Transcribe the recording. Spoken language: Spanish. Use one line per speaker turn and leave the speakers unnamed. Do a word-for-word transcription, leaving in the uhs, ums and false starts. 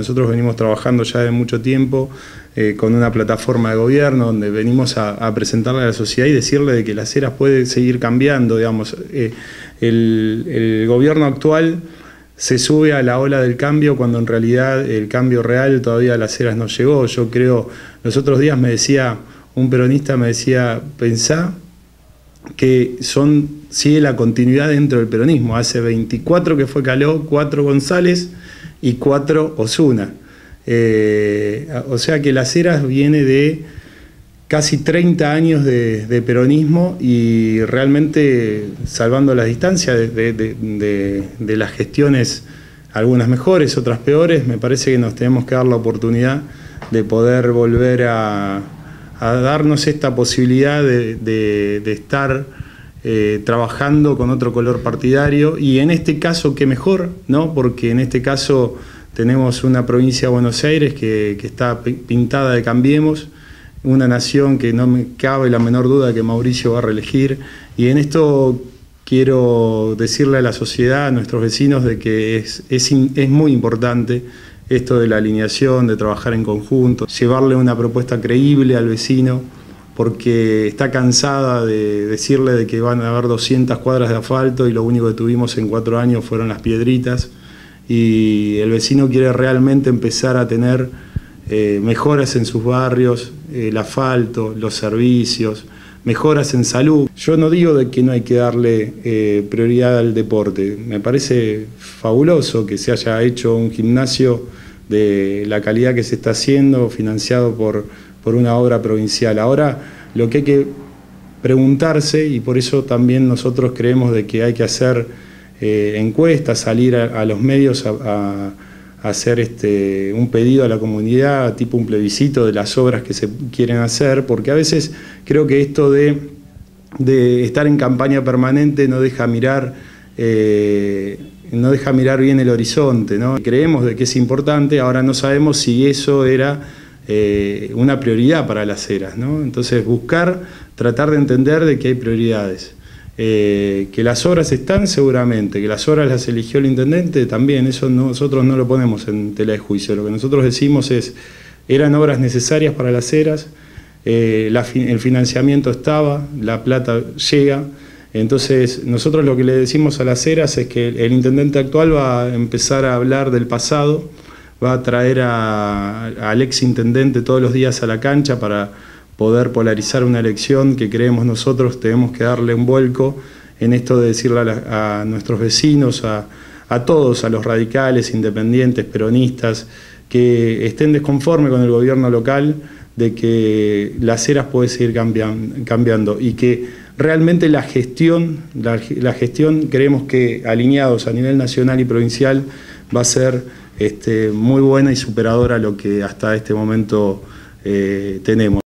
nosotros venimos trabajando ya de mucho tiempo eh, con una plataforma de gobierno donde venimos a, a presentarle a la sociedad y decirle de que Las Heras puede seguir cambiando, digamos. Eh, el, el gobierno actual se sube a la ola del cambio cuando en realidad el cambio real todavía a Las Heras no llegó. Yo creo, los otros días me decía, un peronista me decía, pensá que son, sigue la continuidad dentro del peronismo. Hace veinticuatro que fue Caló, cuatro González y cuatro Osuna. Eh, o sea que Las Heras viene de casi treinta años de, de peronismo y realmente, salvando las distancias de, de, de, de, de las gestiones, algunas mejores, otras peores, me parece que nos tenemos que dar la oportunidad de poder volver a, a darnos esta posibilidad de, de, de estar eh, trabajando con otro color partidario, y en este caso qué mejor, ¿no? Porque en este caso tenemos una provincia de Buenos Aires que, que está pintada de Cambiemos, una nación que no me cabe la menor duda que Mauricio va a reelegir, y en esto quiero decirle a la sociedad, a nuestros vecinos, de que es, es, es muy importante esto de la alineación, de trabajar en conjunto, llevarle una propuesta creíble al vecino, porque está cansada de decirle de que van a haber doscientas cuadras de asfalto y lo único que tuvimos en cuatro años fueron las piedritas, y el vecino quiere realmente empezar a tener eh, mejoras en sus barrios, el asfalto, los servicios, mejoras en salud. Yo no digo de que no hay que darle eh, prioridad al deporte. Me parece fabuloso que se haya hecho un gimnasio de la calidad que se está haciendo, financiado por, por una obra provincial. Ahora, lo que hay que preguntarse, y por eso también nosotros creemos de que hay que hacer eh, encuestas, salir a, a los medios a, a hacer este, un pedido a la comunidad, tipo un plebiscito de las obras que se quieren hacer, porque a veces creo que esto de, de estar en campaña permanente no deja mirar, eh, no deja mirar bien el horizonte, ¿no? Creemos de que es importante, ahora no sabemos si eso era eh, una prioridad para Las Heras, ¿no? Entonces buscar, tratar de entender de que hay prioridades. Eh, que las obras están seguramente, que las obras las eligió el intendente también, eso no, nosotros no lo ponemos en tela de juicio. Lo que nosotros decimos es, eran obras necesarias para Las Heras, eh, la, el financiamiento estaba, la plata llega, entonces nosotros lo que le decimos a Las Heras es que el intendente actual va a empezar a hablar del pasado, va a traer a, al ex intendente todos los días a la cancha para poder polarizar una elección que creemos nosotros tenemos que darle un vuelco en esto de decirle a, la, a nuestros vecinos, a, a todos, a los radicales, independientes, peronistas, que estén desconformes con el gobierno local, de que Las Heras puede seguir cambian, cambiando y que realmente la gestión, la, la gestión creemos que alineados a nivel nacional y provincial va a ser este, muy buena y superadora a lo que hasta este momento eh, tenemos.